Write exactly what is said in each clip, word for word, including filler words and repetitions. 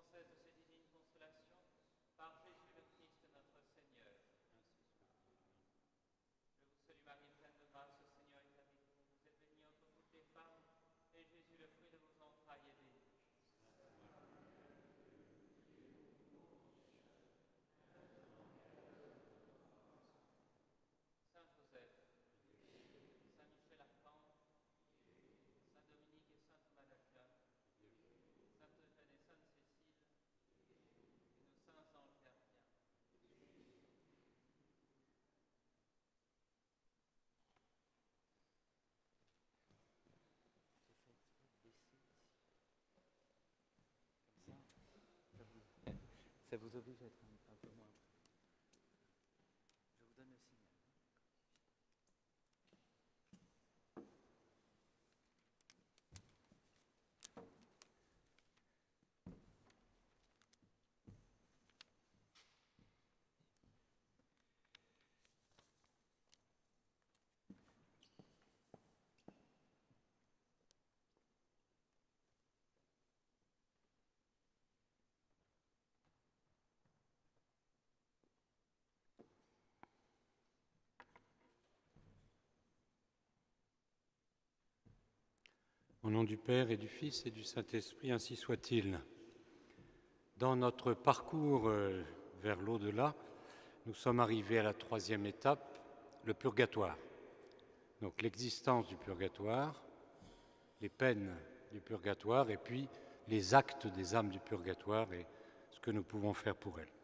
cesse de ces divines consolations par Jésus le Christ notre Seigneur. Je vous salue Marie, pleine de grâce, le Seigneur est avec vous. Vous êtes bénie entre toutes les femmes, et Jésus, le fruit de vos entrailles, est béni. Saint Joseph, Saint Michel Archange, Saint Dominique et Sainte Malakia, Sainte Eugène et Sainte Cécile, et nos saints anges gardiens. Ça vous oblige à être un, un peu moins. Je vous donne le signal. Au nom du Père et du Fils et du Saint-Esprit, ainsi soit-il. Dans notre parcours vers l'au-delà, nous sommes arrivés à la troisième étape, le purgatoire. Donc l'existence du purgatoire, les peines du purgatoire et puis les actes des âmes du purgatoire et ce que nous pouvons faire pour elles.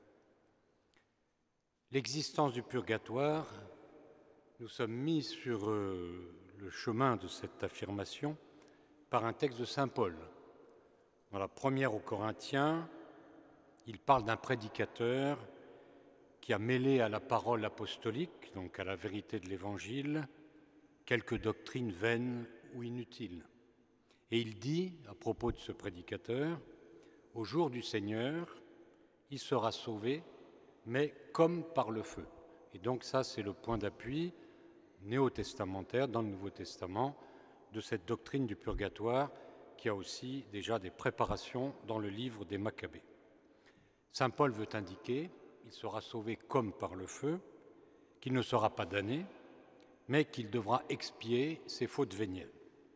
L'existence du purgatoire, nous sommes mis sur euh, le chemin de cette affirmation par un texte de saint Paul. Dans la première aux Corinthiens, il parle d'un prédicateur qui a mêlé à la parole apostolique, donc à la vérité de l'Évangile, quelques doctrines vaines ou inutiles. Et il dit, à propos de ce prédicateur, « Au jour du Seigneur, il sera sauvé, mais comme par le feu. » Et donc ça, c'est le point d'appui néo-testamentaire dans le Nouveau Testament de cette doctrine du purgatoire qui a aussi déjà des préparations dans le livre des Maccabées. Saint Paul veut indiquer qu'il sera sauvé comme par le feu, qu'il ne sera pas damné, mais qu'il devra expier ses fautes vénielles.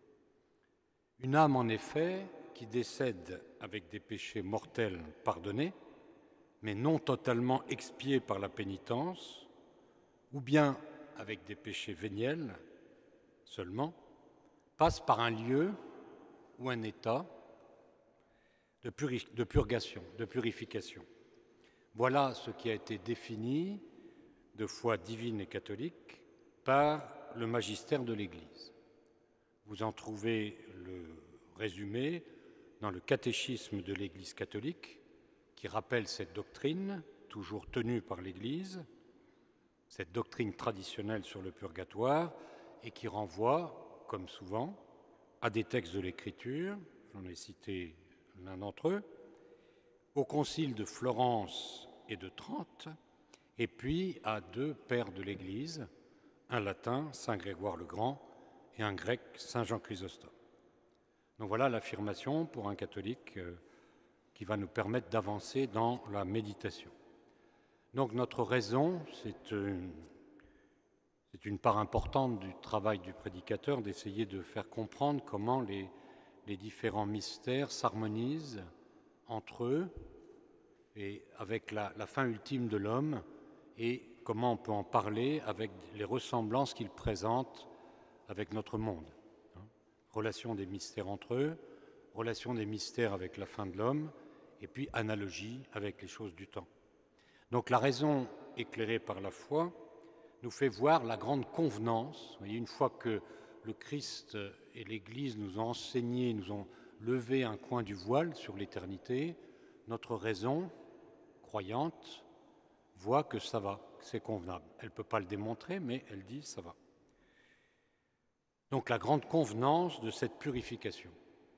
Une âme, en effet, qui décède avec des péchés mortels pardonnés, mais non totalement expiés par la pénitence, ou bien avec des péchés véniels seulement, passe par un lieu ou un état de, puri- de purgation, de purification. Voilà ce qui a été défini de foi divine et catholique par le magistère de l'Église. Vous en trouvez le résumé dans le catéchisme de l'Église catholique qui rappelle cette doctrine, toujours tenue par l'Église, cette doctrine traditionnelle sur le purgatoire et qui renvoie, comme souvent, à des textes de l'Écriture, j'en ai cité l'un d'entre eux, au concile de Florence et de Trente, et puis à deux pères de l'Église, un latin, saint Grégoire le Grand, et un grec, saint Jean Chrysostome. Donc voilà l'affirmation pour un catholique euh, qui va nous permettre d'avancer dans la méditation. Donc notre raison, c'est une, c'est une part importante du travail du prédicateur d'essayer de faire comprendre comment les, les différents mystères s'harmonisent entre eux et avec la, la fin ultime de l'homme et comment on peut en parler avec les ressemblances qu'ils présentent avec notre monde. Hein. Relation des mystères entre eux, relation des mystères avec la fin de l'homme et puis analogie avec les choses du temps. Donc la raison éclairée par la foi nous fait voir la grande convenance. Vous voyez, une fois que le Christ et l'Église nous ont enseigné, nous ont levé un coin du voile sur l'éternité, notre raison croyante voit que ça va, que c'est convenable. Elle ne peut pas le démontrer, mais elle dit ça va. Donc la grande convenance de cette purification.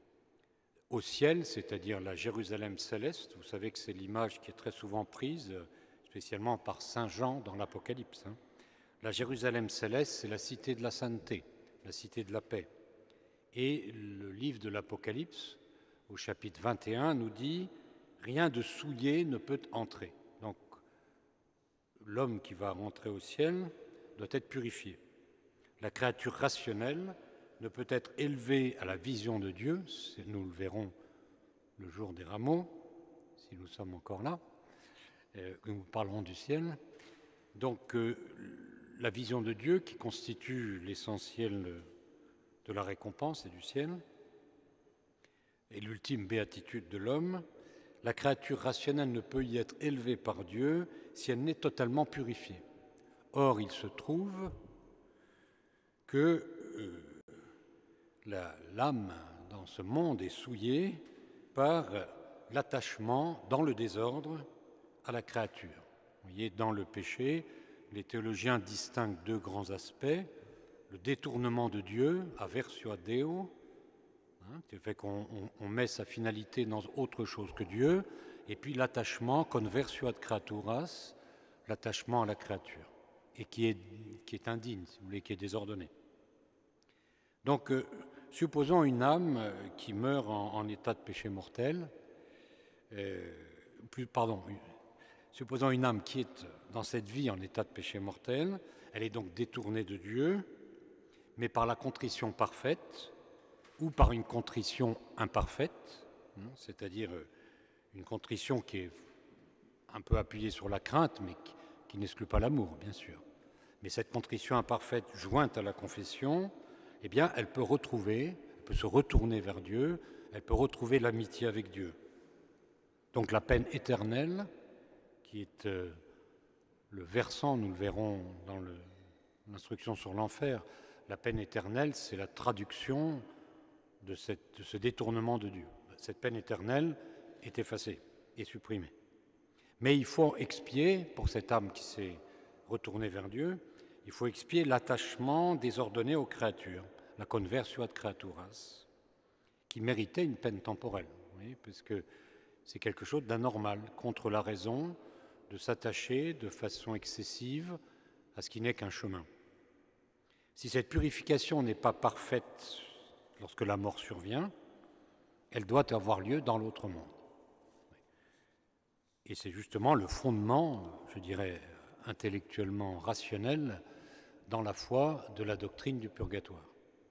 Au ciel, c'est-à-dire la Jérusalem céleste, vous savez que c'est l'image qui est très souvent prise, spécialement par saint Jean dans l'Apocalypse. Hein. La Jérusalem céleste, c'est la cité de la sainteté, la cité de la paix. Et le livre de l'Apocalypse, au chapitre vingt et un, nous dit rien de souillé ne peut entrer. Donc, l'homme qui va rentrer au ciel doit être purifié. La créature rationnelle ne peut être élevée à la vision de Dieu, nous le verrons le jour des rameaux, si nous sommes encore là, euh, nous parlerons du ciel. Donc, euh, la vision de Dieu qui constitue l'essentiel de la récompense et du ciel, et l'ultime béatitude de l'homme, la créature rationnelle ne peut y être élevée par Dieu si elle n'est totalement purifiée. Or, il se trouve que euh, la, l'âme dans ce monde est souillée par l'attachement dans le désordre à la créature. Vous voyez, dans le péché, les théologiens distinguent deux grands aspects, le détournement de Dieu, aversio ad Deo, hein, qui fait qu'on on, on met sa finalité dans autre chose que Dieu, et puis l'attachement, conversio ad creaturas, l'attachement à la créature, et qui est, qui est indigne, si vous voulez, qui est désordonné. Donc, euh, supposons une âme qui meurt en, en état de péché mortel, euh, plus, pardon, supposons une âme qui est dans cette vie en état de péché mortel, elle est donc détournée de Dieu, mais par la contrition parfaite ou par une contrition imparfaite, c'est-à-dire une contrition qui est un peu appuyée sur la crainte, mais qui, qui n'exclut pas l'amour, bien sûr. Mais cette contrition imparfaite jointe à la confession, eh bien, elle peut retrouver, elle peut se retourner vers Dieu, elle peut retrouver l'amitié avec Dieu. Donc la peine éternelle, qui est euh, le versant, nous le verrons dans le, l'instruction sur l'enfer, la peine éternelle, c'est la traduction de, cette, de ce détournement de Dieu. Cette peine éternelle est effacée et supprimée. Mais il faut expier, pour cette âme qui s'est retournée vers Dieu, il faut expier l'attachement désordonné aux créatures, la conversio ad creaturas, qui méritait une peine temporelle, vous voyez, puisque c'est quelque chose d'anormal, contre la raison, de s'attacher de façon excessive à ce qui n'est qu'un chemin. Si cette purification n'est pas parfaite lorsque la mort survient, elle doit avoir lieu dans l'autre monde. Et c'est justement le fondement, je dirais, intellectuellement rationnel dans la foi de la doctrine du purgatoire.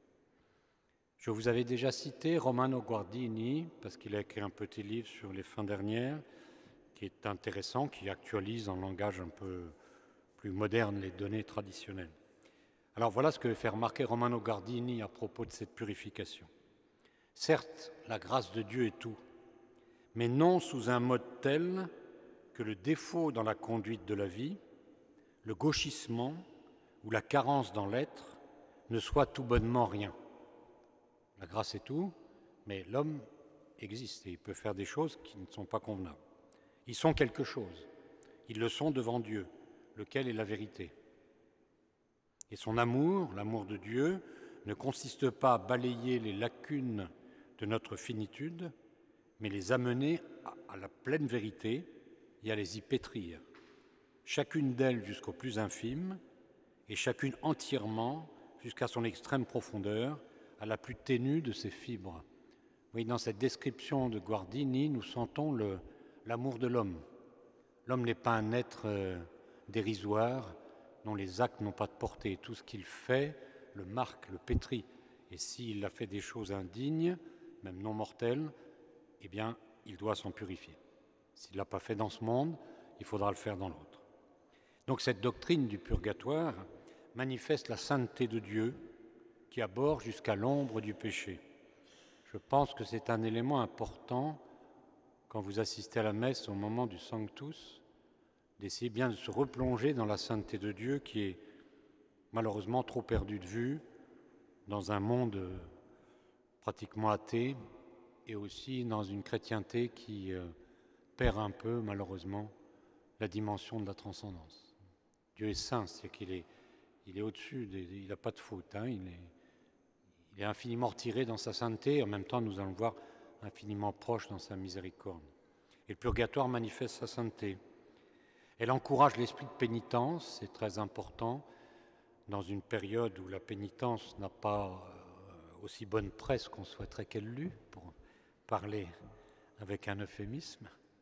Je vous avais déjà cité Romano Guardini, parce qu'il a écrit un petit livre sur les fins dernières, qui est intéressant, qui actualise en langage un peu plus moderne les données traditionnelles. Alors voilà ce que fait remarquer Romano Guardini à propos de cette purification. Certes, la grâce de Dieu est tout, mais non sous un mode tel que le défaut dans la conduite de la vie, le gauchissement ou la carence dans l'être ne soit tout bonnement rien. La grâce est tout, mais l'homme existe et il peut faire des choses qui ne sont pas convenables. Ils sont quelque chose, ils le sont devant Dieu, lequel est la vérité. Et son amour, l'amour de Dieu, ne consiste pas à balayer les lacunes de notre finitude, mais les amener à la pleine vérité et à les y pétrir, chacune d'elles jusqu'au plus infime, et chacune entièrement jusqu'à son extrême profondeur, à la plus ténue de ses fibres. Oui, dans cette description de Guardini, nous sentons le, l'amour de l'homme. L'homme n'est pas un être euh, dérisoire, dont les actes n'ont pas de portée. Tout ce qu'il fait le marque, le pétrit. Et s'il a fait des choses indignes, même non mortelles, eh bien, il doit s'en purifier. S'il ne l'a pas fait dans ce monde, il faudra le faire dans l'autre. Donc cette doctrine du purgatoire manifeste la sainteté de Dieu qui aborde jusqu'à l'ombre du péché. Je pense que c'est un élément important quand vous assistez à la messe au moment du Sanctus, d'essayer bien de se replonger dans la sainteté de Dieu qui est malheureusement trop perdue de vue dans un monde pratiquement athée et aussi dans une chrétienté qui euh, perd un peu malheureusement la dimension de la transcendance. Dieu est saint, c'est qu'il est, il est au-dessus, des, il n'a pas de faute, hein, il, est, il est infiniment retiré dans sa sainteté, et en même temps nous allons le voir infiniment proche dans sa miséricorde. Et le purgatoire manifeste sa sainteté. Elle encourage l'esprit de pénitence, c'est très important, dans une période où la pénitence n'a pas euh, aussi bonne presse qu'on souhaiterait qu'elle l'eût, pour parler avec un euphémisme.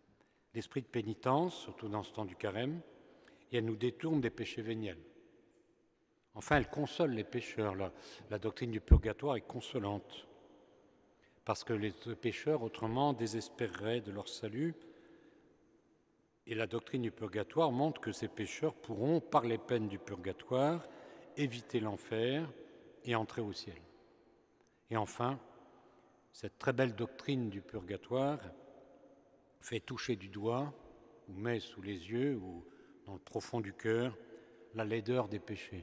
l'esprit de pénitence, surtout dans ce temps du carême, et elle nous détourne des péchés véniels. Enfin, elle console les pécheurs. La, la doctrine du purgatoire est consolante, parce que les pécheurs, autrement, désespéreraient de leur salut. Et la doctrine du purgatoire montre que ces pécheurs pourront, par les peines du purgatoire, éviter l'enfer et entrer au ciel. Et enfin, cette très belle doctrine du purgatoire fait toucher du doigt, ou met sous les yeux, ou dans le profond du cœur, la laideur des péchés.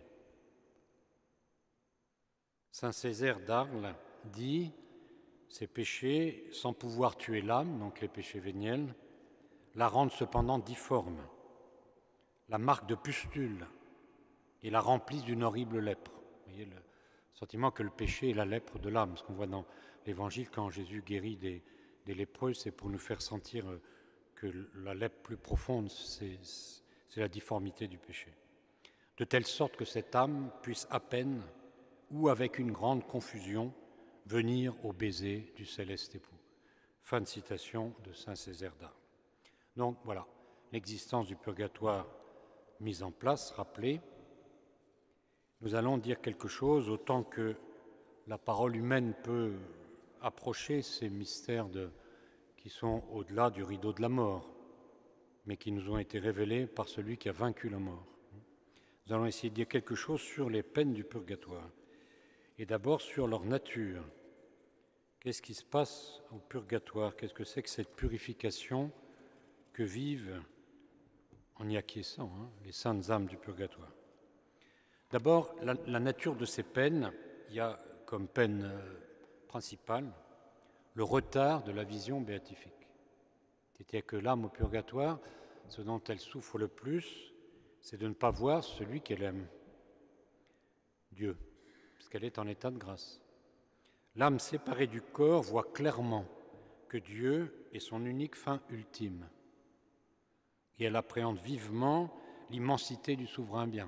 Saint Césaire d'Arles dit « Ces péchés, sans pouvoir tuer l'âme, donc les péchés véniels, la rendent cependant difforme, la marque de pustule et la remplissent d'une horrible lèpre. » Vous voyez le sentiment que le péché est la lèpre de l'âme. Ce qu'on voit dans l'Évangile, quand Jésus guérit des, des lépreux, c'est pour nous faire sentir que la lèpre plus profonde, c'est, c'est la difformité du péché. De telle sorte que cette âme puisse à peine, ou avec une grande confusion, venir au baiser du céleste époux. Fin de citation de Saint Césaire d'Arles. Donc voilà, l'existence du purgatoire mise en place, rappelée. Nous allons dire quelque chose, autant que la parole humaine peut approcher ces mystères de, qui sont au-delà du rideau de la mort, mais qui nous ont été révélés par celui qui a vaincu la mort. Nous allons essayer de dire quelque chose sur les peines du purgatoire, et d'abord sur leur nature. Qu'est-ce qui se passe au purgatoire? Qu'est-ce que c'est que cette purification que vivent, en y acquiesçant, hein, les saintes âmes du purgatoire? D'abord, la, la nature de ces peines, il y a comme peine euh, principale le retard de la vision béatifique. C'est-à-dire que l'âme au purgatoire, ce dont elle souffre le plus, c'est de ne pas voir celui qu'elle aime, Dieu, parce qu'elle est en état de grâce. L'âme séparée du corps voit clairement que Dieu est son unique fin ultime, et elle appréhende vivement l'immensité du souverain bien.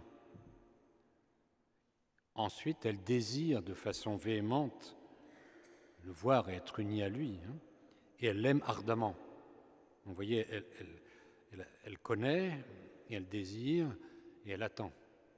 Ensuite, elle désire de façon véhémente le voir et être unie à lui, hein, et elle l'aime ardemment. Vous voyez, elle, elle, elle, elle connaît, et elle désire, et elle attend.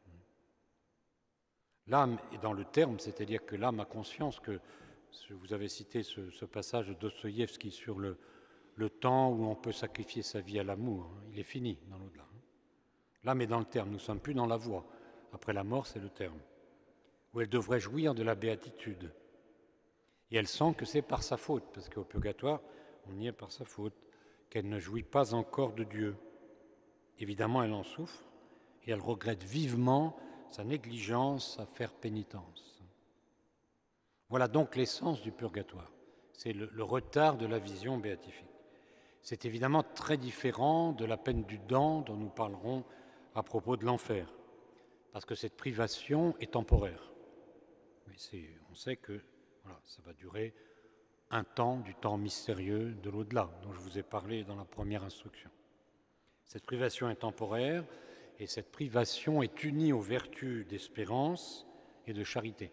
L'âme est dans le terme, c'est-à-dire que l'âme a conscience que, vous avez cité ce, ce passage de Dostoïevski sur le, le temps où on peut sacrifier sa vie à l'amour, hein, il est fini dans l'au-delà. Hein. L'âme est dans le terme, nous ne sommes plus dans la voie. Après la mort, c'est le terme. Où elle devrait jouir de la béatitude. Et elle sent que c'est par sa faute, parce qu'au purgatoire, on y est par sa faute, qu'elle ne jouit pas encore de Dieu. Évidemment, elle en souffre, et elle regrette vivement sa négligence à faire pénitence. Voilà donc l'essence du purgatoire. C'est le, le retard de la vision béatifique. C'est évidemment très différent de la peine du dent dont nous parlerons à propos de l'enfer, parce que cette privation est temporaire. Mais c'est, on sait que voilà, ça va durer un temps, du temps mystérieux de l'au-delà, dont je vous ai parlé dans la première instruction. Cette privation est temporaire, et cette privation est unie aux vertus d'espérance et de charité.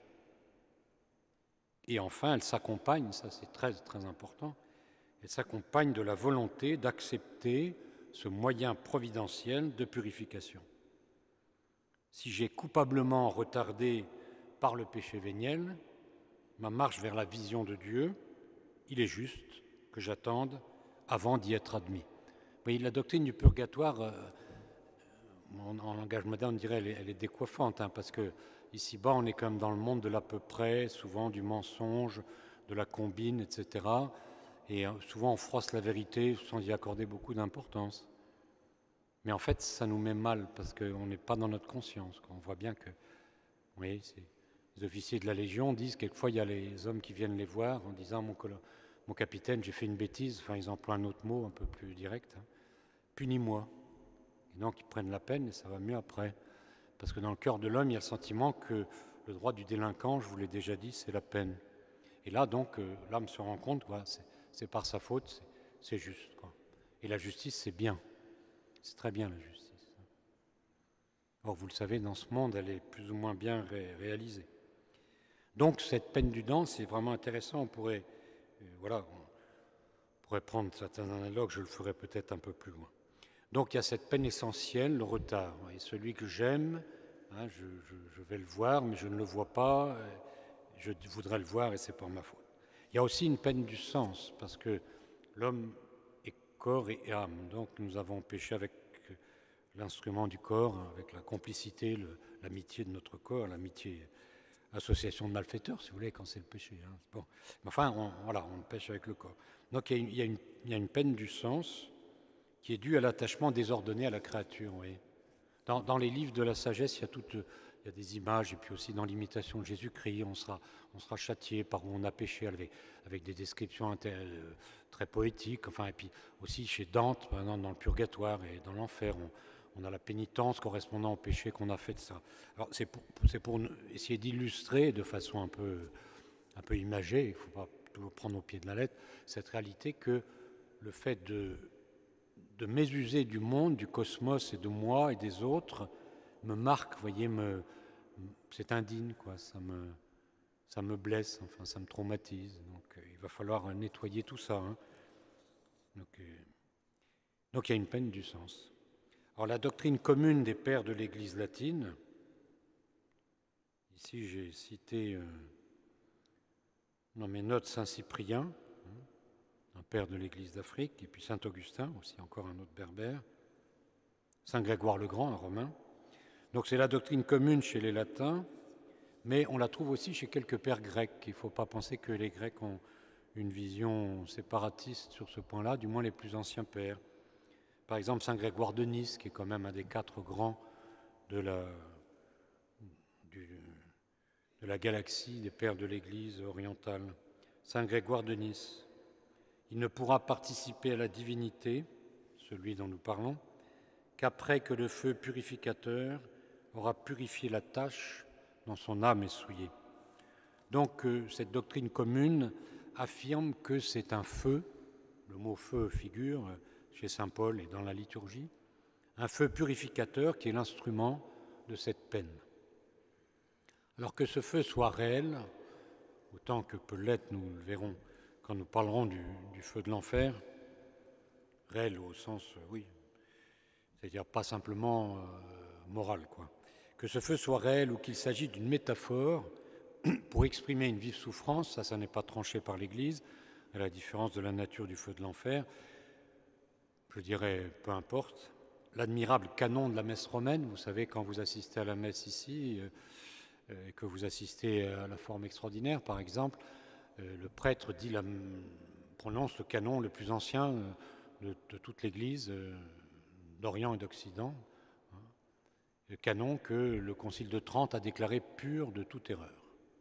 Et enfin, elle s'accompagne, ça c'est très très important, elle s'accompagne de la volonté d'accepter ce moyen providentiel de purification. Si j'ai coupablement retardé par le péché véniel ma marche vers la vision de Dieu, il est juste que j'attende avant d'y être admis. Vous voyez, la doctrine du purgatoire, euh, en, en langage moderne, on dirait elle est, elle est décoiffante, hein, parce que ici-bas, on est comme dans le monde de l'à peu près, souvent du mensonge, de la combine, et cetera. Et euh, souvent, on froisse la vérité sans y accorder beaucoup d'importance. Mais en fait, ça nous met mal, parce qu'on n'est pas dans notre conscience. On voit bien que, vous voyez, c'est... Les officiers de la Légion disent, quelquefois, il y a les hommes qui viennent les voir en disant « Mon, mon capitaine, j'ai fait une bêtise », enfin, ils emploient un autre mot un peu plus direct, hein, « punis-moi ». Et donc, ils prennent la peine et ça va mieux après. Parce que dans le cœur de l'homme, il y a le sentiment que le droit du délinquant, je vous l'ai déjà dit, c'est la peine. Et là, donc, euh, l'âme se rend compte, quoi, c'est, c'est par sa faute, c'est, c'est juste. Quoi. Et la justice, c'est bien. C'est très bien, la justice. Or, vous le savez, dans ce monde, elle est plus ou moins bien ré- réalisée. Donc cette peine du dent, c'est vraiment intéressant. On pourrait, euh, voilà, on pourrait prendre certains analogues, je le ferai peut-être un peu plus loin. Donc il y a cette peine essentielle, le retard. Et celui que j'aime, hein, je, je, je vais le voir, mais je ne le vois pas, je voudrais le voir et c'est pas ma faute. Il y a aussi une peine du sens, parce que l'homme est corps et âme, donc nous avons péché avec l'instrument du corps, avec la complicité, le, l'amitié de notre corps, l'amitié, association de malfaiteurs, si vous voulez, quand c'est le péché. Hein. Bon. Mais enfin, on, voilà, on pêche avec le corps. Donc il y, a une, il, y a une, il y a une peine du sens qui est due à l'attachement désordonné à la créature. Vous voyez. Dans, dans les livres de la sagesse, il y a toutes, il y a des images, et puis aussi dans l'imitation de Jésus-Christ, on sera, on sera châtié par où on a péché, avec, avec des descriptions inter, euh, très poétiques. Enfin, et puis aussi chez Dante, par exemple, dans le purgatoire et dans l'enfer, on, on a la pénitence correspondant au péché qu'on a fait de ça. Alors c'est pour, c'est pour essayer d'illustrer de façon un peu, un peu imagée, il ne faut pas toujours prendre au pied de la lettre, cette réalité que le fait de, de mésuser du monde, du cosmos et de moi et des autres me marque, vous voyez, me, c'est indigne, quoi, ça me, ça me blesse, enfin ça me traumatise. Donc euh, il va falloir nettoyer tout ça. Hein. Donc, euh, donc il y a une peine du sens. Alors la doctrine commune des pères de l'Église latine, ici j'ai cité euh, dans mes notes Saint Cyprien, hein, un père de l'Église d'Afrique, et puis Saint Augustin, aussi encore un autre berbère, Saint Grégoire le Grand, un romain. Donc c'est la doctrine commune chez les latins, mais on la trouve aussi chez quelques pères grecs. Il ne faut pas penser que les Grecs ont une vision séparatiste sur ce point-là, du moins les plus anciens pères. Par exemple, Saint Grégoire de Nice, qui est quand même un des quatre grands de la, du, de la galaxie des pères de l'Église orientale. Saint Grégoire de Nice. Il ne pourra participer à la divinité, celui dont nous parlons, qu'après que le feu purificateur aura purifié la tache dont son âme est souillée. Donc, euh, cette doctrine commune affirme que c'est un feu, le mot feu figure chez saint Paul et dans la liturgie, un feu purificateur qui est l'instrument de cette peine. Alors que ce feu soit réel, autant que peut l'être, nous le verrons quand nous parlerons du, du feu de l'enfer, réel au sens, euh, oui, c'est-à-dire pas simplement euh, moral, quoi. Que ce feu soit réel ou qu'il s'agisse d'une métaphore pour exprimer une vive souffrance, ça, ça n'est pas tranché par l'Église, à la différence de la nature du feu de l'enfer. Je dirais, peu importe. L'admirable canon de la messe romaine, vous savez, quand vous assistez à la messe ici, euh, et que vous assistez à la forme extraordinaire, par exemple, euh, le prêtre dit la, prononce le canon le plus ancien euh, de, de toute l'Église, euh, d'Orient et d'Occident, hein, le canon que le Concile de Trente a déclaré pur de toute erreur,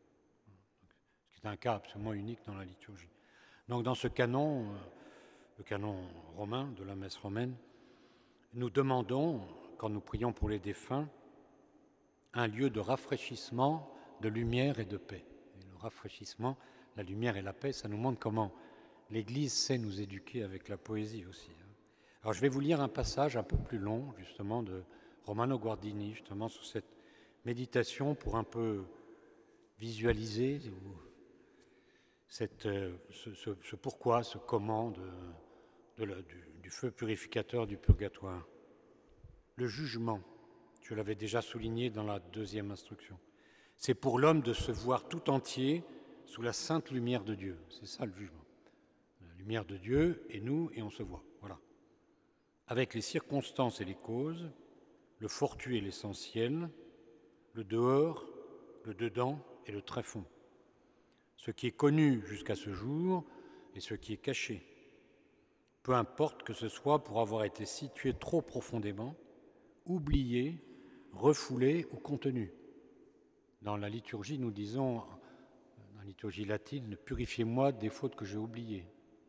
ce qui est un cas absolument unique dans la liturgie. Donc dans ce canon, euh, le canon romain, de la messe romaine, nous demandons, quand nous prions pour les défunts, un lieu de rafraîchissement, de lumière et de paix. Et le rafraîchissement, la lumière et la paix, ça nous montre comment l'Église sait nous éduquer avec la poésie aussi. Alors je vais vous lire un passage un peu plus long, justement, de Romano Guardini, justement, sur cette méditation pour un peu visualiser cette, ce, ce, ce pourquoi, ce comment de, de la, du, du feu purificateur du purgatoire. Le jugement, je l'avais déjà souligné dans la deuxième instruction, c'est pour l'homme de se voir tout entier sous la sainte lumière de Dieu. C'est ça le jugement. La lumière de Dieu et nous, et on se voit. Voilà. Avec les circonstances et les causes, le fortuit et l'essentiel, le dehors, le dedans et le tréfond. Ce qui est connu jusqu'à ce jour et ce qui est caché. Peu importe que ce soit pour avoir été situé trop profondément, oublié, refoulé ou contenu. Dans la liturgie, nous disons, dans la liturgie latine, purifiez-moi des fautes que j'ai oubliées,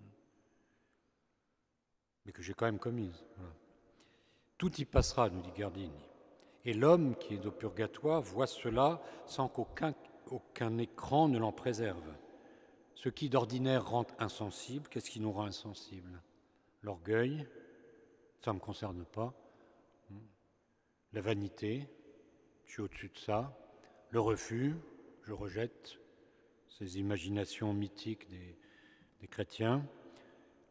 mais que j'ai quand même commises. Voilà. Tout y passera, nous dit Guardini. Et l'homme qui est au purgatoire voit cela sans qu'aucun aucun écran ne l'en préserve. Ce qui d'ordinaire rend insensible, qu'est-ce qui nous rend insensibles? L'orgueil, ça ne me concerne pas. La vanité, je suis au-dessus de ça. Le refus, je rejette ces imaginations mythiques des, des chrétiens.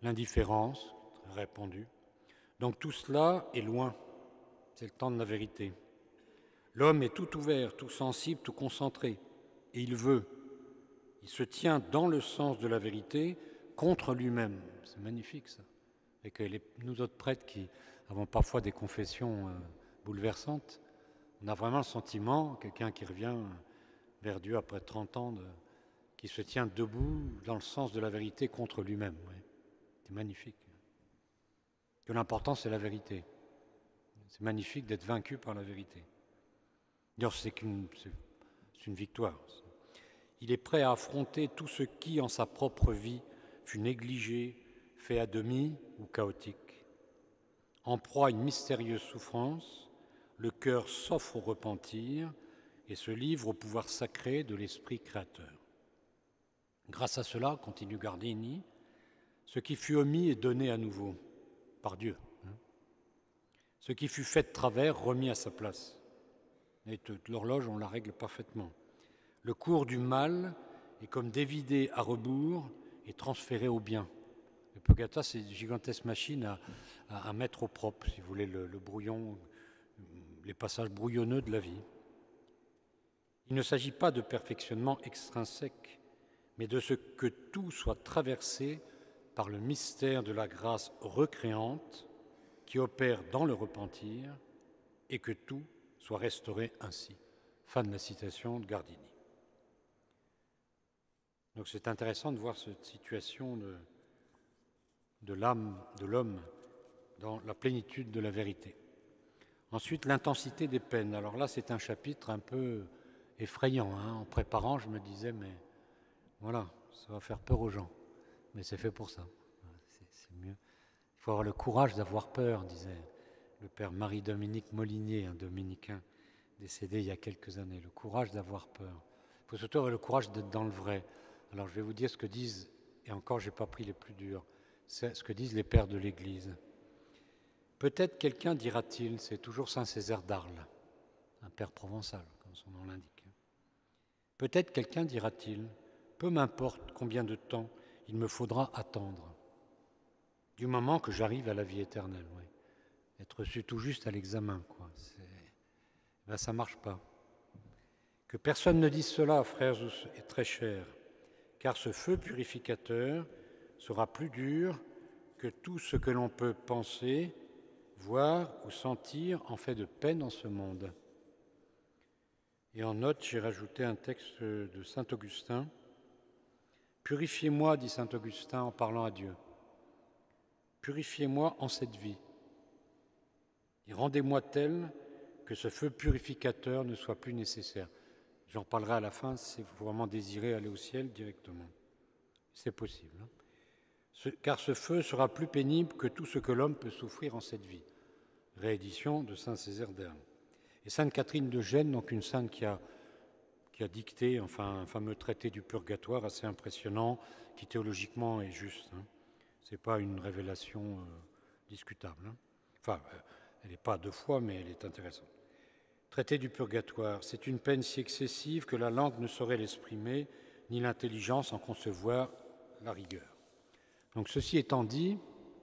l'indifférence, très répandue. Donc tout cela est loin, c'est le temps de la vérité. L'homme est tout ouvert, tout sensible, tout concentré, et il veut. Il se tient dans le sens de la vérité contre lui-même. C'est magnifique ça. Et que les, nous autres prêtres qui avons parfois des confessions euh, bouleversantes, on a vraiment le sentiment, quelqu'un qui revient vers Dieu après trente ans, de, qui se tient debout dans le sens de la vérité contre lui-même. Ouais. C'est magnifique. Que l'important c'est la vérité. C'est magnifique d'être vaincu par la vérité. D'ailleurs, c'est qu'une, c'est, c'est une victoire. Il est prêt à affronter tout ce qui, en sa propre vie, fut négligé, fait à demi ou chaotique. En proie à une mystérieuse souffrance, le cœur s'offre au repentir et se livre au pouvoir sacré de l'Esprit créateur. Grâce à cela, continue Gardini, ce qui fut omis est donné à nouveau par Dieu. Ce qui fut fait de travers, remis à sa place. Et toute l'horloge, on la règle parfaitement. Le cours du mal est comme dévidé à rebours et transféré au bien. Le purgatoire, c'est une gigantesque machine à, à, à mettre au propre, si vous voulez, le, le brouillon, les passages brouillonneux de la vie. Il ne s'agit pas de perfectionnement extrinsèque, mais de ce que tout soit traversé par le mystère de la grâce recréante qui opère dans le repentir et que tout soit restauré ainsi. Fin de la citation de Gardini. Donc c'est intéressant de voir cette situation de, de l'âme, de l'homme, dans la plénitude de la vérité. Ensuite, l'intensité des peines. Alors là, c'est un chapitre un peu effrayant. Hein. En préparant, je me disais, mais voilà, ça va faire peur aux gens. Mais c'est fait pour ça. C'est, c'est mieux. Il faut avoir le courage d'avoir peur, disait le père Marie-Dominique Molinier, un dominicain décédé il y a quelques années. Le courage d'avoir peur. Il faut surtout avoir le courage d'être dans le vrai. Alors je vais vous dire ce que disent, et encore je n'ai pas pris les plus durs, c'est ce que disent les pères de l'Église. Peut-être quelqu'un dira-t-il, c'est toujours Saint Césaire d'Arles, un père provençal, comme son nom l'indique. Peut-être quelqu'un dira-t-il, peu m'importe combien de temps il me faudra attendre, du moment que j'arrive à la vie éternelle, oui. Être reçu tout juste à l'examen, quoi. C'est... Ben, ça ne marche pas. Que personne ne dise cela, frères et très chers, car ce feu purificateur sera plus dur que tout ce que l'on peut penser, voir ou sentir en fait de peine en ce monde. Et en note, j'ai rajouté un texte de saint Augustin. « Purifiez-moi, dit saint Augustin en parlant à Dieu. Purifiez-moi en cette vie. Et rendez-moi tel que ce feu purificateur ne soit plus nécessaire. » J'en parlerai à la fin si vous vraiment désirez aller au ciel directement. C'est possible. Hein. Ce, car ce feu sera plus pénible que tout ce que l'homme peut souffrir en cette vie. Réédition de saint Césaire d'Arles. Et sainte Catherine de Gênes, donc une sainte qui a, qui a dicté enfin, un fameux traité du purgatoire assez impressionnant, qui théologiquement est juste. Hein. Ce n'est pas une révélation euh, discutable. Hein. Enfin, euh, elle n'est pas deux fois, mais elle est intéressante. Traité du purgatoire, c'est une peine si excessive que la langue ne saurait l'exprimer, ni l'intelligence en concevoir la rigueur. Donc ceci étant dit,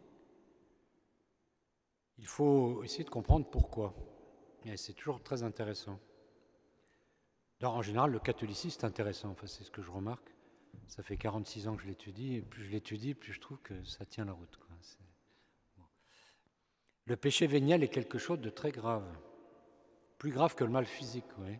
il faut essayer de comprendre pourquoi. Et c'est toujours très intéressant. Alors, en général, le catholicisme est intéressant, enfin, c'est ce que je remarque. Ça fait quarante-six ans que je l'étudie, et plus je l'étudie, plus je trouve que ça tient la route, quoi. C'est... Bon. Le péché véniel est quelque chose de très grave. Plus grave que le mal physique, oui.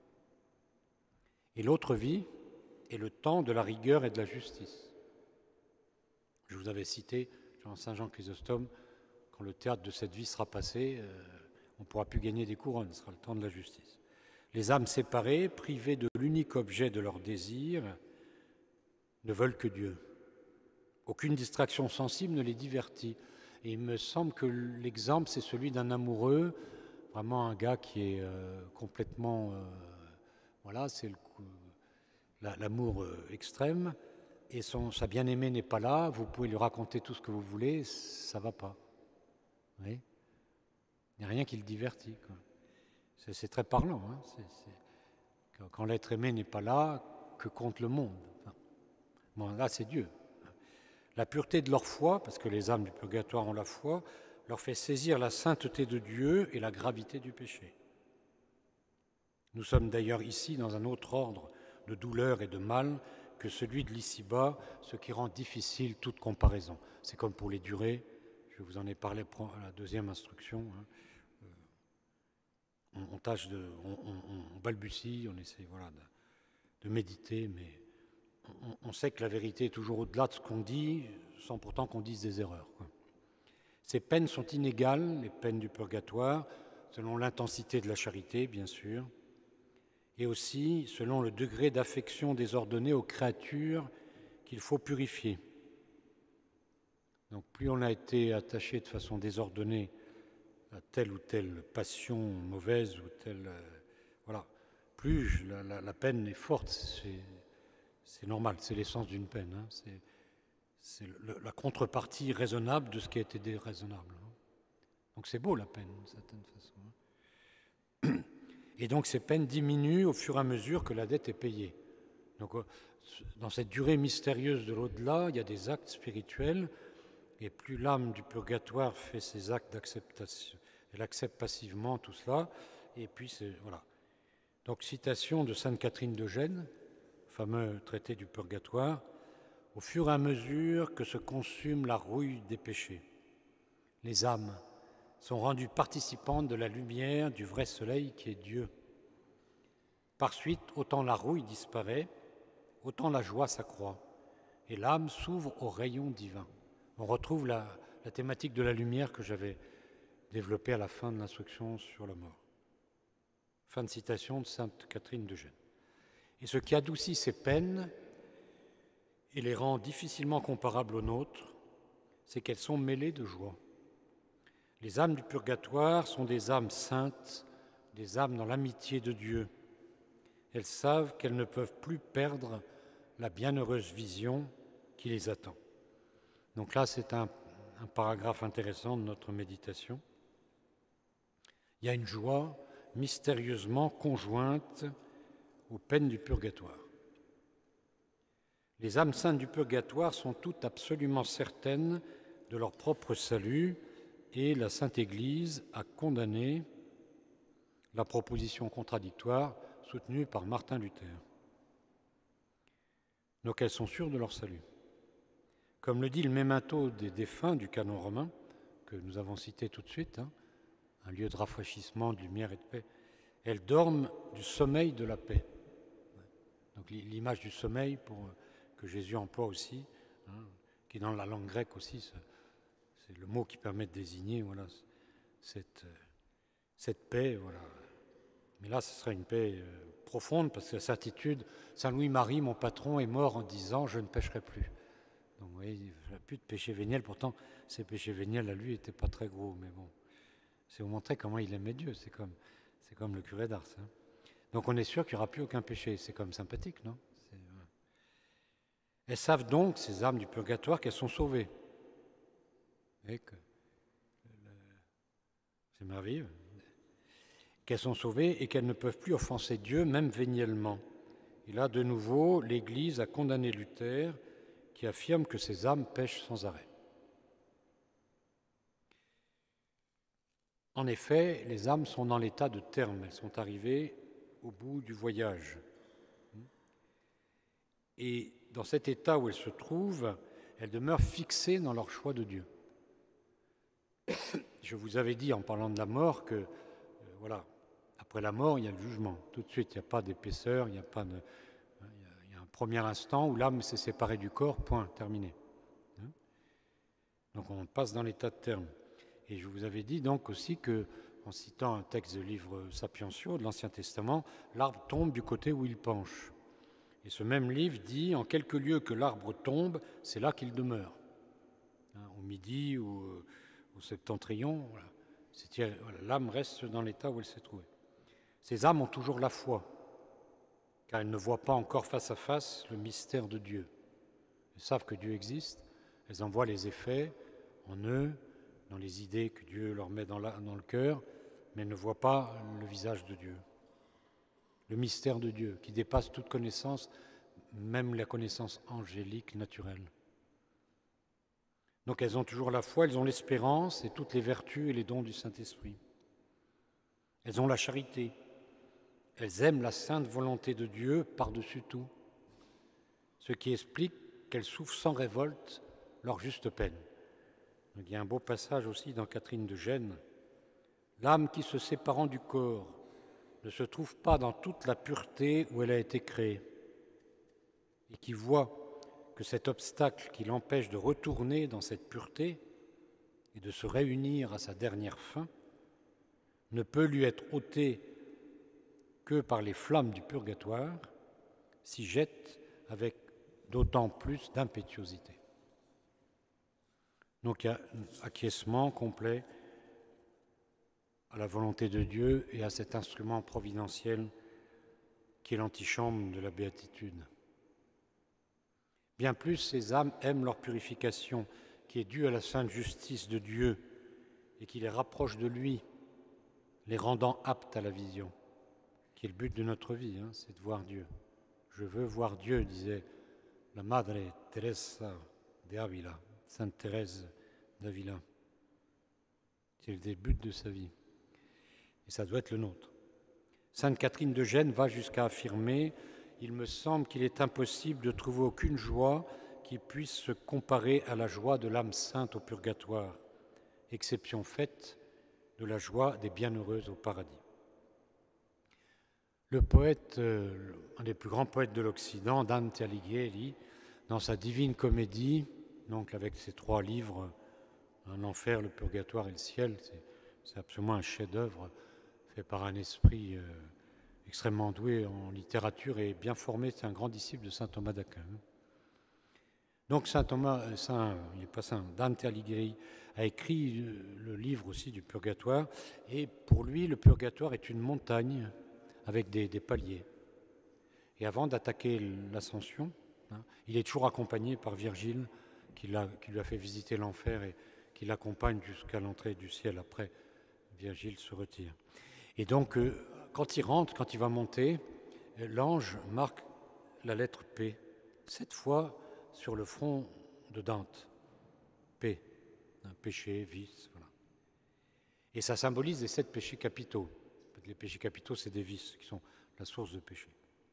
Et l'autre vie est le temps de la rigueur et de la justice. Je vous avais cité, Jean Saint Jean Chrysostome, quand le théâtre de cette vie sera passé, euh, on ne pourra plus gagner des couronnes, ce sera le temps de la justice. Les âmes séparées, privées de l'unique objet de leur désir, ne veulent que Dieu. Aucune distraction sensible ne les divertit. Et il me semble que l'exemple, c'est celui d'un amoureux, vraiment un gars qui est euh, complètement... Euh, voilà, c'est le, la, l'amour euh, extrême, et son, sa bien-aimée n'est pas là, vous pouvez lui raconter tout ce que vous voulez, ça ne va pas. Vous voyez ? Il n'y a rien qui le divertit, quoi. C'est, c'est très parlant. Hein, c'est, c'est... Quand, quand l'être aimé n'est pas là, que compte le monde ? Enfin, bon, là, c'est Dieu. La pureté de leur foi, parce que les âmes du purgatoire ont la foi, leur fait saisir la sainteté de Dieu et la gravité du péché. Nous sommes d'ailleurs ici dans un autre ordre de douleur et de mal que celui de l'ici-bas, ce qui rend difficile toute comparaison. C'est comme pour les durées, je vous en ai parlé à la deuxième instruction. Hein. On, on tâche de, on, on, on balbutie, on essaie voilà, de, de méditer, mais on, on sait que la vérité est toujours au-delà de ce qu'on dit, sans pourtant qu'on dise des erreurs, quoi. Ces peines sont inégales, les peines du purgatoire, selon l'intensité de la charité, bien sûr, et aussi selon le degré d'affection désordonnée aux créatures qu'il faut purifier. Donc plus on a été attaché de façon désordonnée à telle ou telle passion mauvaise ou telle... Euh, voilà, plus la, la, la peine est forte, c'est, c'est normal, c'est l'essence d'une peine, hein, c'est, c'est le, la contrepartie raisonnable de ce qui a été déraisonnable. Hein. Donc c'est beau la peine, d'une certaine façon. Hein. Et donc ces peines diminuent au fur et à mesure que la dette est payée. Donc dans cette durée mystérieuse de l'au-delà, il y a des actes spirituels, et plus l'âme du purgatoire fait ses actes d'acceptation, elle accepte passivement tout cela, et puis c'est... voilà. Donc citation de Sainte Catherine de Gênes, fameux traité du purgatoire, au fur et à mesure que se consume la rouille des péchés, les âmes sont rendues participantes de la lumière du vrai soleil qui est Dieu. Par suite, autant la rouille disparaît, autant la joie s'accroît, et l'âme s'ouvre aux rayons divins. On retrouve la, la thématique de la lumière que j'avais développée à la fin de l'instruction sur la mort. Fin de citation de Sainte Catherine de Gênes. Et ce qui adoucit ces peines et les rend difficilement comparables aux nôtres, c'est qu'elles sont mêlées de joie. Les âmes du purgatoire sont des âmes saintes, des âmes dans l'amitié de Dieu. Elles savent qu'elles ne peuvent plus perdre la bienheureuse vision qui les attend. Donc là, c'est un, un paragraphe intéressant de notre méditation. Il y a une joie mystérieusement conjointe aux peines du purgatoire. Les âmes saintes du purgatoire sont toutes absolument certaines de leur propre salut, et la Sainte Église a condamné la proposition contradictoire soutenue par Martin Luther. Donc elles sont sûres de leur salut. Comme le dit le Memento des défunts du canon romain, que nous avons cité tout de suite, hein, un lieu de rafraîchissement, de lumière et de paix, elles dorment du sommeil de la paix. Donc l'image du sommeil pour, que Jésus emploie aussi, hein, qui dans la langue grecque aussi, c'est le mot qui permet de désigner voilà, cette, cette paix. Voilà. Mais là, ce serait une paix euh, profonde, parce que la certitude, Saint Louis-Marie, mon patron, est mort en disant « je ne pécherai plus ». Donc vous voyez, il n'y a plus de péché véniel. Pourtant, ces péchés véniels, à lui, n'étaient pas très gros. Mais bon, c'est vous montrer comment il aimait Dieu. C'est comme, c'est comme le curé d'Ars. Hein. Donc on est sûr qu'il n'y aura plus aucun péché. C'est comme sympathique, non? C'est, ouais. Elles savent donc, ces âmes du purgatoire, qu'elles sont sauvées. Et que, le, c'est merveilleux. Qu'elles sont sauvées et qu'elles ne peuvent plus offenser Dieu, même véniellement. Et là, de nouveau, l'Église a condamné Luther, qui affirme que ces âmes pêchent sans arrêt. En effet, les âmes sont dans l'état de terme, elles sont arrivées au bout du voyage. Et dans cet état où elles se trouvent, elles demeurent fixées dans leur choix de Dieu. Je vous avais dit en parlant de la mort que, euh, voilà, après la mort, il y a le jugement. Tout de suite, il n'y a pas d'épaisseur, il n'y a pas de... Il y a un premier instant où l'âme s'est séparée du corps, point, terminé. Donc on passe dans l'état de terme. Et je vous avais dit donc aussi que, en citant un texte de livre Sapientio de l'Ancien Testament, l'arbre tombe du côté où il penche. Et ce même livre dit, en quelque lieu que l'arbre tombe, c'est là qu'il demeure. Hein, au midi ou au septentrion, voilà. C'est, voilà, l'âme reste dans l'état où elle s'est trouvée. Ces âmes ont toujours la foi, car elles ne voient pas encore face à face le mystère de Dieu. Elles savent que Dieu existe, elles en voient les effets en eux, dans les idées que Dieu leur met dans, la, dans le cœur, mais elles ne voient pas le visage de Dieu. Le mystère de Dieu, qui dépasse toute connaissance, même la connaissance angélique naturelle. Donc elles ont toujours la foi, elles ont l'espérance et toutes les vertus et les dons du Saint-Esprit. Elles ont la charité. Elles aiment la sainte volonté de Dieu par-dessus tout, ce qui explique qu'elles souffrent sans révolte leur juste peine. Donc, il y a un beau passage aussi dans Catherine de Gênes. L'âme qui, se séparant du corps, ne se trouve pas dans toute la pureté où elle a été créée, et qui voit que cet obstacle qui l'empêche de retourner dans cette pureté et de se réunir à sa dernière fin ne peut lui être ôté que par les flammes du purgatoire, s'y jette avec d'autant plus d'impétuosité. Donc il y a un acquiescement complet à la volonté de Dieu et à cet instrument providentiel qui est l'antichambre de la béatitude. Bien plus, ces âmes aiment leur purification, qui est due à la sainte justice de Dieu et qui les rapproche de lui, les rendant aptes à la vision, qui est le but de notre vie, hein, c'est de voir Dieu. Je veux voir Dieu, disait la Madre Teresa de Ávila, Sainte Thérèse d'Avila. C'est le début de sa vie. Et ça doit être le nôtre. Sainte Catherine de Gênes va jusqu'à affirmer « Il me semble qu'il est impossible de trouver aucune joie qui puisse se comparer à la joie de l'âme sainte au purgatoire, exception faite de la joie des bienheureuses au paradis. » Le poète, euh, un des plus grands poètes de l'Occident, Dante Alighieri, dans sa Divine Comédie, donc avec ses trois livres, Un enfer, le purgatoire et le ciel, c'est, c'est absolument un chef-d'œuvre fait par un esprit euh, extrêmement doué en littérature et bien formé. C'est un grand disciple de saint Thomas d'Aquin. Donc saint Thomas, saint, il n'est pas saint, Dante Alighieri a écrit le livre aussi du purgatoire, et pour lui, le purgatoire est une montagne avec des, des paliers. Et avant d'attaquer l'ascension, hein, il est toujours accompagné par Virgile, qui, l'a, qui lui a fait visiter l'enfer et qui l'accompagne jusqu'à l'entrée du ciel. Après, Virgile se retire. Et donc, euh, quand il rentre, quand il va monter, l'ange marque la lettre P, cette fois sur le front de Dante. P, un péché, vice, voilà. Et ça symbolise les sept péchés capitaux. Les péchés capitaux, c'est des vices qui sont la source de péché.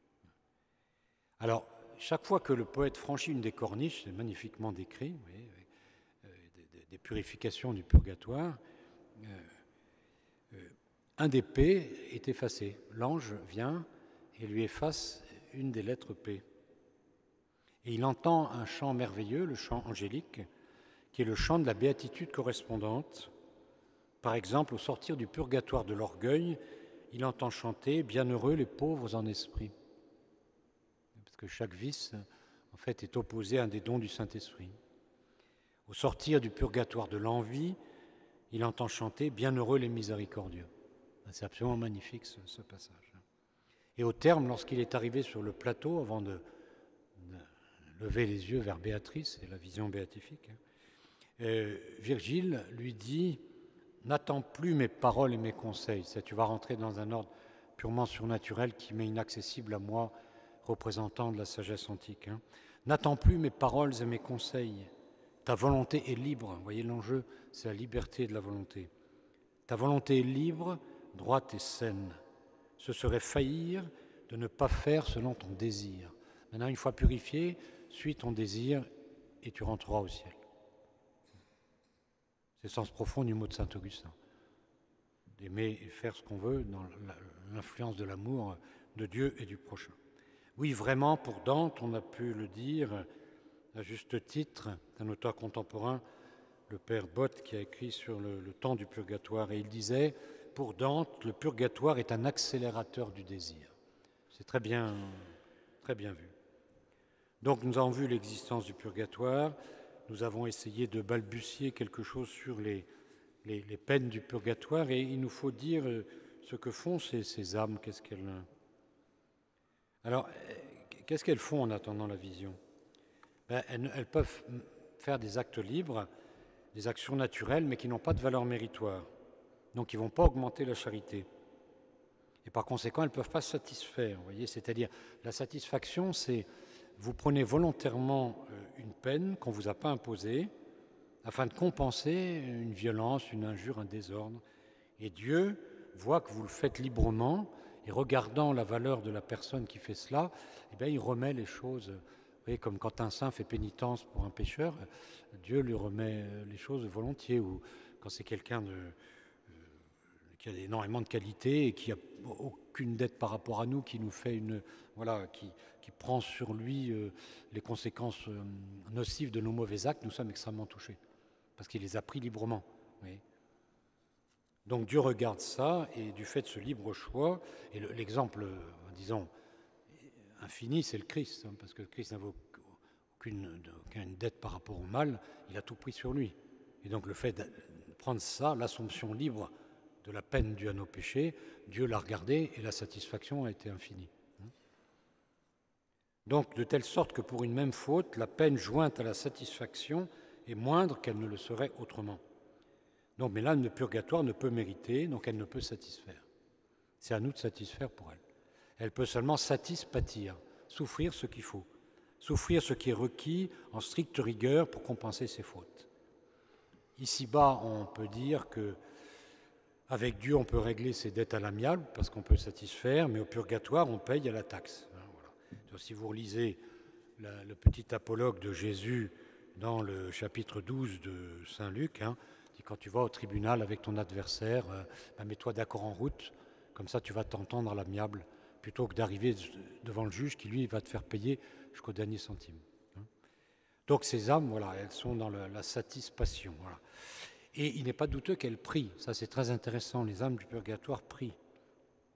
Alors, chaque fois que le poète franchit une des corniches, c'est magnifiquement décrit, vous voyez, euh, des, des purifications du purgatoire, euh, euh, un des P est effacé. L'ange vient et lui efface une des lettres P. Et il entend un chant merveilleux, le chant angélique, qui est le chant de la béatitude correspondante. Par exemple, au sortir du purgatoire de l'orgueil, il entend chanter « Bienheureux les pauvres en esprit ». Parce que chaque vice, en fait, est opposé à un des dons du Saint-Esprit. Au sortir du purgatoire de l'envie, il entend chanter « Bienheureux les miséricordieux ». C'est absolument magnifique ce, ce passage. Et au terme, lorsqu'il est arrivé sur le plateau, avant de, de lever les yeux vers Béatrice et la vision béatifique, euh, Virgile lui dit « N'attends plus mes paroles et mes conseils ». C'est, tu vas rentrer dans un ordre purement surnaturel qui m'est inaccessible à moi, représentant de la sagesse antique. Hein. N'attends plus mes paroles et mes conseils. Ta volonté est libre. Vous voyez, l'enjeu, c'est la liberté de la volonté. Ta volonté est libre, droite et saine. Ce serait faillir de ne pas faire selon ton désir. Maintenant, une fois purifié, suis ton désir et tu rentreras au ciel. C'est le sens profond du mot de saint Augustin. D'aimer et faire ce qu'on veut dans l'influence de l'amour de Dieu et du prochain. Oui, vraiment, pour Dante, on a pu le dire à juste titre, un auteur contemporain, le père Botte, qui a écrit sur le, le temps du purgatoire, et il disait, pour Dante, le purgatoire est un accélérateur du désir. C'est très bien, très bien vu. Donc nous avons vu l'existence du purgatoire, nous avons essayé de balbutier quelque chose sur les, les, les peines du purgatoire, et il nous faut dire ce que font ces, ces âmes, qu'est-ce qu'elles... Alors, qu'est-ce qu'elles font en attendant la vision? Ben, elles, elles peuvent faire des actes libres, des actions naturelles, mais qui n'ont pas de valeur méritoire. Donc, ils ne vont pas augmenter la charité. Et par conséquent, elles ne peuvent pas satisfaire. Vous voyez, c'est-à-dire, la satisfaction, c'est vous prenez volontairement une peine qu'on ne vous a pas imposée, afin de compenser une violence, une injure, un désordre. Et Dieu voit que vous le faites librement, et regardant la valeur de la personne qui fait cela, eh bien, il remet les choses. Vous voyez, comme quand un saint fait pénitence pour un pécheur, Dieu lui remet les choses volontiers. Ou quand c'est quelqu'un de, euh, qui a énormément de qualités et qui n'a aucune dette par rapport à nous, qui nous fait une, voilà, qui, qui prend sur lui euh, les conséquences euh, nocives de nos mauvais actes, nous sommes extrêmement touchés parce qu'il les a pris librement. Vous voyez. Donc Dieu regarde ça, et du fait de ce libre choix, et le, l'exemple, disons, infini, c'est le Christ, hein, parce que le Christ n'avait aucune, aucune dette par rapport au mal, il a tout pris sur lui. Et donc le fait de prendre ça, l'assomption libre de la peine due à nos péchés, Dieu l'a regardé et la satisfaction a été infinie. Donc de telle sorte que pour une même faute, la peine jointe à la satisfaction est moindre qu'elle ne le serait autrement. Donc, mais l'âme de purgatoire ne peut mériter, donc elle ne peut satisfaire. C'est à nous de satisfaire pour elle. Elle peut seulement satispatir, souffrir ce qu'il faut, souffrir ce qui est requis en stricte rigueur pour compenser ses fautes. Ici-bas, on peut dire que avec Dieu, on peut régler ses dettes à l'amiable parce qu'on peut satisfaire, mais au purgatoire, on paye à la taxe. Voilà. Donc, si vous relisez la, le petit apologue de Jésus dans le chapitre douze de Saint Luc, hein, quand tu vas au tribunal avec ton adversaire, euh, ben mets-toi d'accord en route, comme ça tu vas t'entendre à l'amiable, plutôt que d'arriver devant le juge qui, lui, va te faire payer jusqu'au dernier centime. Hein. Donc ces âmes, voilà, elles sont dans le, la satisfaction. Voilà. Et il n'est pas douteux qu'elles prient. Ça, c'est très intéressant. Les âmes du purgatoire prient. Pourquoi ?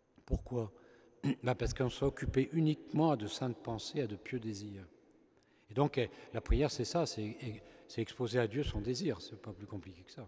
Ben parce qu'elles sont occupées uniquement à de saintes pensées, à de pieux désirs. Et donc, la prière, c'est ça, c'est, c'est exposer à Dieu son désir. C'est pas plus compliqué que ça.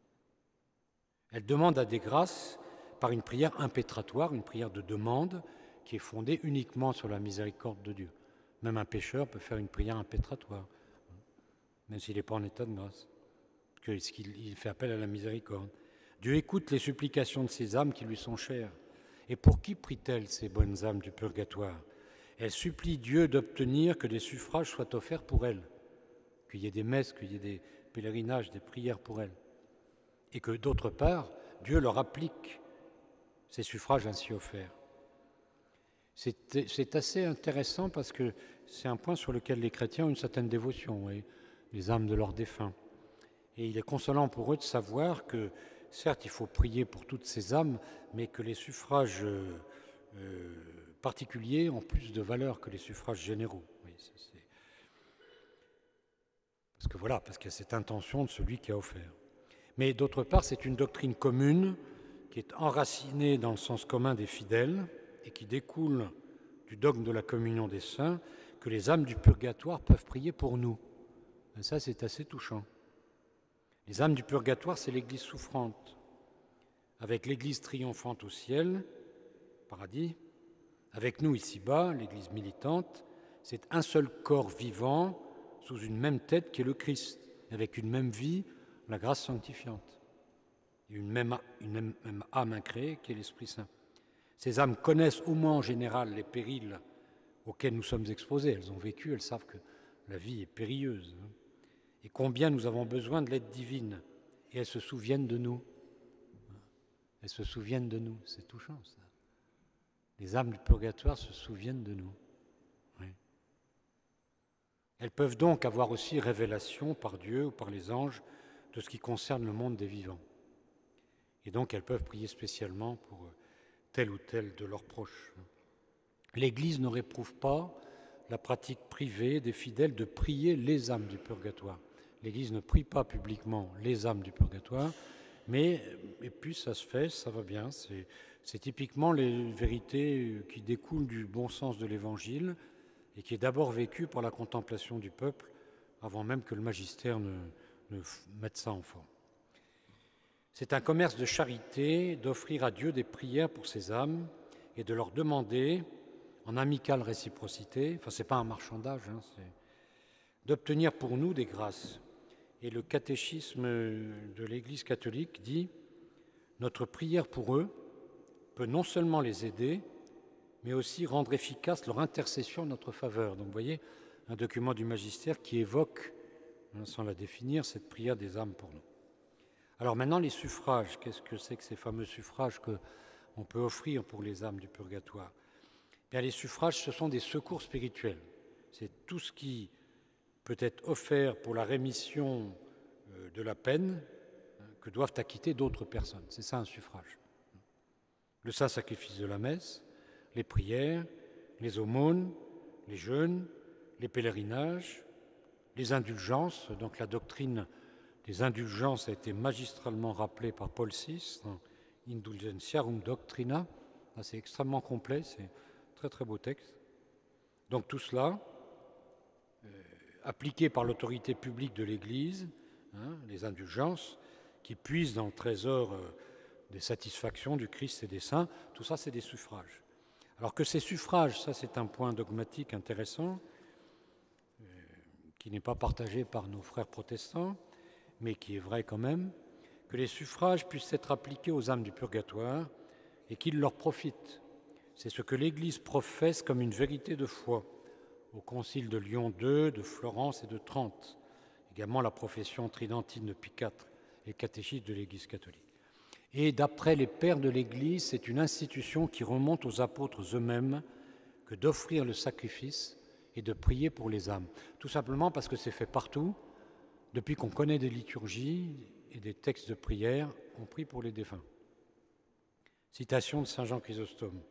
Elle demande à des grâces par une prière impétratoire, une prière de demande qui est fondée uniquement sur la miséricorde de Dieu. Même un pécheur peut faire une prière impétratoire, même s'il n'est pas en état de grâce, parce qu'il fait appel à la miséricorde. Dieu écoute les supplications de ces âmes qui lui sont chères. Et pour qui prie-t-elle, ces bonnes âmes du purgatoire ? Elle supplie Dieu d'obtenir que des suffrages soient offerts pour elles, qu'il y ait des messes, qu'il y ait des pèlerinages, des prières pour elles. Et que, d'autre part, Dieu leur applique ces suffrages ainsi offerts. C'est, c'est assez intéressant parce que c'est un point sur lequel les chrétiens ont une certaine dévotion, et les âmes de leurs défunts. Et il est consolant pour eux de savoir que, certes, il faut prier pour toutes ces âmes, mais que les suffrages euh, euh, particuliers ont plus de valeur que les suffrages généraux. Oui, c'est, c'est... Parce que voilà, parce qu'il y a cette intention de celui qui a offert. Mais d'autre part, c'est une doctrine commune qui est enracinée dans le sens commun des fidèles et qui découle du dogme de la communion des saints, que les âmes du purgatoire peuvent prier pour nous. Et ça, c'est assez touchant. Les âmes du purgatoire, c'est l'Église souffrante, avec l'Église triomphante au ciel, paradis, avec nous ici-bas, l'Église militante, c'est un seul corps vivant sous une même tête qui est le Christ, avec une même vie, la grâce sanctifiante, et une même, une même, même âme incréée qui est l'Esprit Saint. Ces âmes connaissent au moins en général les périls auxquels nous sommes exposés. Elles ont vécu, elles savent que la vie est périlleuse. Et combien nous avons besoin de l'aide divine. Et elles se souviennent de nous. Elles se souviennent de nous. C'est touchant, ça. Les âmes du purgatoire se souviennent de nous. Oui. Elles peuvent donc avoir aussi révélation par Dieu ou par les anges de ce qui concerne le monde des vivants. Et donc elles peuvent prier spécialement pour tel ou tel de leurs proches. L'Église ne réprouve pas la pratique privée des fidèles de prier les âmes du purgatoire. L'Église ne prie pas publiquement les âmes du purgatoire, mais et puis ça se fait, ça va bien. C'est, c'est typiquement les vérités qui découlent du bon sens de l'Évangile et qui est d'abord vécu par la contemplation du peuple avant même que le magistère ne, ne mette ça en forme. C'est un commerce de charité d'offrir à Dieu des prières pour ces âmes et de leur demander, en amicale réciprocité, enfin c'est pas un marchandage, hein, c'est d'obtenir pour nous des grâces. Et le catéchisme de l'Église catholique dit « Notre prière pour eux peut non seulement les aider, mais aussi rendre efficace leur intercession en notre faveur. » Donc vous voyez, un document du magistère qui évoque hein, sans la définir, cette prière des âmes pour nous. Alors maintenant, les suffrages, qu'est-ce que c'est que ces fameux suffrages qu'on peut offrir pour les âmes du purgatoire? Bien, les suffrages, ce sont des secours spirituels. C'est tout ce qui peut être offert pour la rémission de la peine que doivent acquitter d'autres personnes. C'est ça un suffrage. Le saint sacrifice de la messe, les prières, les aumônes, les jeûnes, les pèlerinages, les indulgences. Donc la doctrine des indulgences a été magistralement rappelée par Paul six dans Indulgentiarum Doctrina. C'est extrêmement complet, c'est un très très beau texte. Donc tout cela, euh, appliqué par l'autorité publique de l'Église, hein, les indulgences, qui puisent dans le trésor euh, des satisfactions du Christ et des saints, tout ça c'est des suffrages. Alors que ces suffrages, ça c'est un point dogmatique intéressant, euh, qui n'est pas partagé par nos frères protestants, mais qui est vrai quand même, que les suffrages puissent être appliqués aux âmes du purgatoire et qu'ils leur profitent. C'est ce que l'Église professe comme une vérité de foi au Concile de Lyon deux, de Florence et de Trente, également la profession tridentine de Pie quatre et le catéchisme de l'Église catholique. Et d'après les pères de l'Église, c'est une institution qui remonte aux apôtres eux-mêmes que d'offrir le sacrifice et de prier pour les âmes. Tout simplement parce que c'est fait partout. Depuis qu'on connaît des liturgies et des textes de prière, on prie pour les défunts. Citation de saint Jean Chrysostome.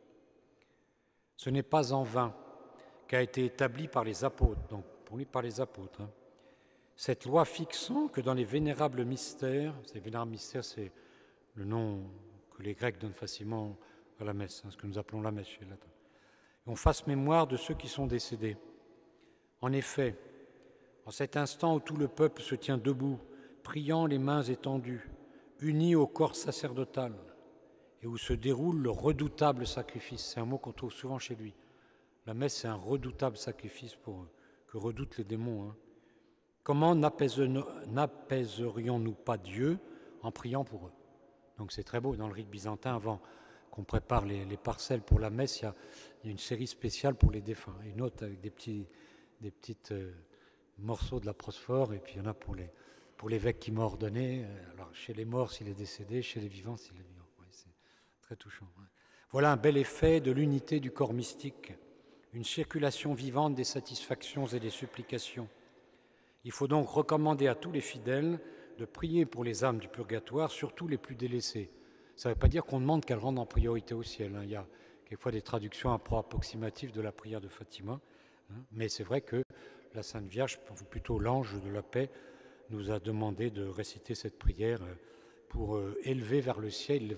Ce n'est pas en vain qu'a été établie par les apôtres, donc pour lui par les apôtres, hein, cette loi fixant que dans les vénérables mystères, ces vénérables mystères, c'est le nom que les Grecs donnent facilement à la messe, hein, ce que nous appelons la messe chez les latins, on fasse mémoire de ceux qui sont décédés. En effet, en cet instant où tout le peuple se tient debout, priant les mains étendues, unis au corps sacerdotal, et où se déroule le redoutable sacrifice, c'est un mot qu'on trouve souvent chez lui. La messe, c'est un redoutable sacrifice pour eux, que redoutent les démons. Hein. Comment n'apaiserions-nous pas Dieu en priant pour eux? Donc c'est très beau, dans le rite byzantin, avant qu'on prépare les, les parcelles pour la messe, il y, a, il y a une série spéciale pour les défunts, une autre avec des petits des petites, euh, morceaux de la prosphore, et puis il y en a pour, les, pour l'évêque qui m'a ordonné. Alors chez les morts s'il est décédé, chez les vivants s'il est vivant. Ouais, c'est très touchant. Ouais. Voilà un bel effet de l'unité du corps mystique, une circulation vivante des satisfactions et des supplications. Il faut donc recommander à tous les fidèles de prier pour les âmes du purgatoire, surtout les plus délaissées. Ça ne veut pas dire qu'on demande qu'elles rendent en priorité au ciel. Hein. Il y a quelquefois des traductions approximatives de la prière de Fatima, hein. Mais c'est vrai que la Sainte Vierge, ou plutôt l'ange de la paix, nous a demandé de réciter cette prière pour euh, élever vers le ciel,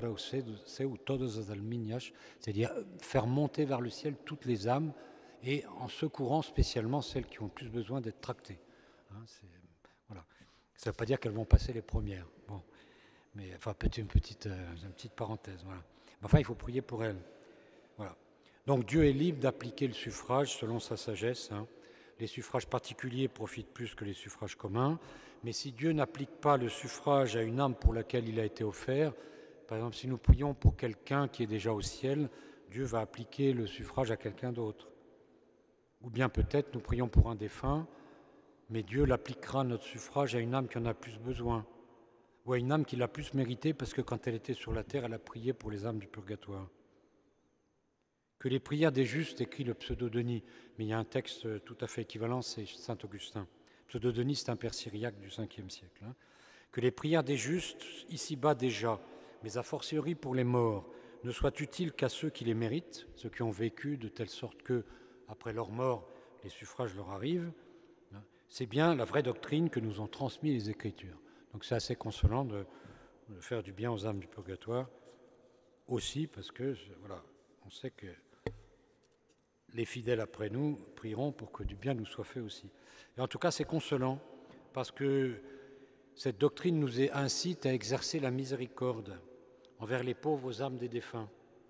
c'est-à-dire faire monter vers le ciel toutes les âmes et en secourant spécialement celles qui ont le plus besoin d'être tractées. Hein, c'est, voilà. Ça ne veut pas dire qu'elles vont passer les premières. Bon. Mais enfin, peut-être une petite, euh, une petite parenthèse. Voilà. Mais enfin, il faut prier pour elles. Voilà. Donc Dieu est libre d'appliquer le suffrage selon sa sagesse. Hein. Les suffrages particuliers profitent plus que les suffrages communs. Mais si Dieu n'applique pas le suffrage à une âme pour laquelle il a été offert, par exemple, si nous prions pour quelqu'un qui est déjà au ciel, Dieu va appliquer le suffrage à quelqu'un d'autre. Ou bien peut-être nous prions pour un défunt, mais Dieu l'appliquera notre suffrage à une âme qui en a plus besoin, ou à une âme qui l'a plus mérité parce que quand elle était sur la terre, elle a prié pour les âmes du purgatoire. Que les prières des justes, écrit le pseudo-Denis, mais il y a un texte tout à fait équivalent, c'est saint Augustin. Pseudo-Denis, c'est un père syriaque du cinquième siècle. Hein. Que les prières des justes, ici-bas déjà, mais a fortiori pour les morts, ne soient utiles qu'à ceux qui les méritent, ceux qui ont vécu de telle sorte que, après leur mort, les suffrages leur arrivent. Hein. C'est bien la vraie doctrine que nous ont transmis les Écritures. Donc c'est assez consolant de, de faire du bien aux âmes du purgatoire, aussi parce que, voilà, on sait que les fidèles après nous prieront pour que du bien nous soit fait aussi. Et en tout cas, c'est consolant, parce que cette doctrine nous incite à exercer la miséricorde envers les pauvres âmes des défunts,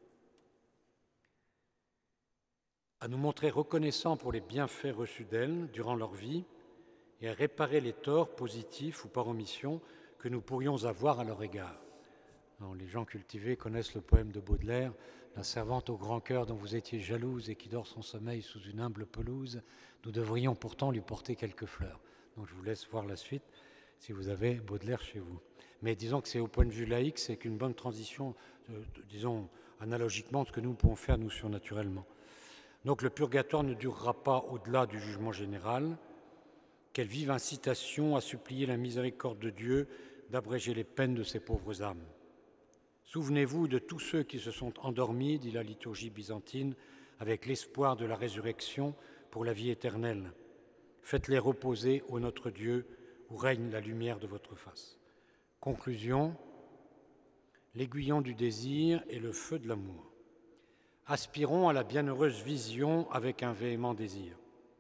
à nous montrer reconnaissants pour les bienfaits reçus d'elles durant leur vie et à réparer les torts positifs ou par omission que nous pourrions avoir à leur égard. Alors, les gens cultivés connaissent le poème de Baudelaire, « La servante au grand cœur dont vous étiez jalouse et qui dort son sommeil sous une humble pelouse, nous devrions pourtant lui porter quelques fleurs. » Donc je vous laisse voir la suite si vous avez Baudelaire chez vous. Mais disons que c'est au point de vue laïque, c'est qu'une bonne transition, euh, disons analogiquement, ce que nous pouvons faire, nous, surnaturellement. Donc le purgatoire ne durera pas au-delà du jugement général. Quelle vive incitation à supplier la miséricorde de Dieu d'abréger les peines de ces pauvres âmes. Souvenez-vous de tous ceux qui se sont endormis, dit la liturgie byzantine, avec l'espoir de la résurrection pour la vie éternelle. Faites-les reposer, ô notre Dieu, où règne la lumière de votre face. Conclusion, l'aiguillon du désir et le feu de l'amour. Aspirons à la bienheureuse vision avec un véhément désir.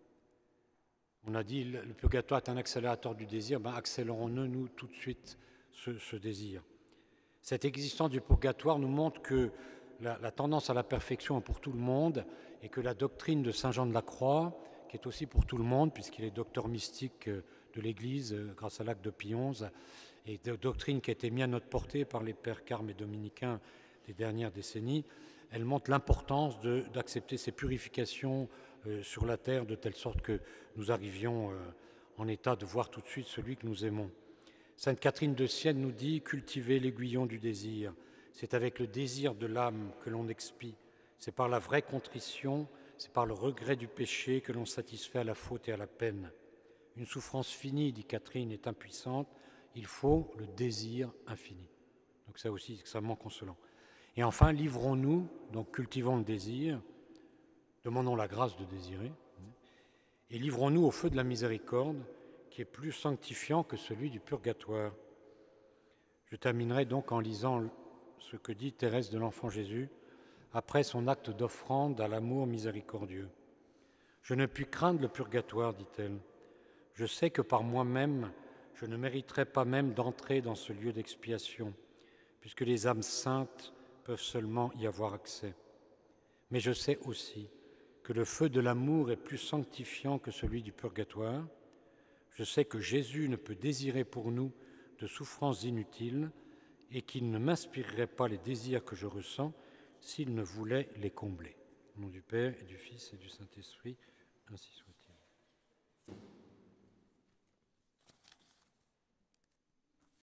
On a dit le purgatoire est un accélérateur du désir, ben accélérons-nous nous tout de suite ce, ce désir. Cette existence du purgatoire nous montre que la, la tendance à la perfection est pour tout le monde et que la doctrine de Saint Jean de la Croix, qui est aussi pour tout le monde, puisqu'il est docteur mystique de l'Église grâce à l'acte de Pie onze, et de doctrine qui a été mise à notre portée par les pères carmes et dominicains des dernières décennies, elle montre l'importance d'accepter ces purifications euh, sur la terre de telle sorte que nous arrivions euh, en état de voir tout de suite celui que nous aimons. Sainte Catherine de Sienne nous dit « Cultivez l'aiguillon du désir. C'est avec le désir de l'âme que l'on expie. C'est par la vraie contrition, c'est par le regret du péché que l'on satisfait à la faute et à la peine. Une souffrance finie, dit Catherine, est impuissante. Il faut le désir infini. » Donc ça aussi, c'est extrêmement consolant. Et enfin, livrons-nous, donc cultivons le désir, demandons la grâce de désirer, et livrons-nous au feu de la miséricorde, qui est plus sanctifiant que celui du purgatoire. Je terminerai donc en lisant ce que dit Thérèse de l'Enfant Jésus après son acte d'offrande à l'amour miséricordieux. « Je ne puis craindre le purgatoire, dit-elle. Je sais que par moi-même, je ne mériterai pas même d'entrer dans ce lieu d'expiation, puisque les âmes saintes peuvent seulement y avoir accès. Mais je sais aussi que le feu de l'amour est plus sanctifiant que celui du purgatoire. Je sais que Jésus ne peut désirer pour nous de souffrances inutiles et qu'il ne m'inspirerait pas les désirs que je ressens s'il ne voulait les combler. Au nom du Père et du Fils et du Saint-Esprit, ainsi soit-il.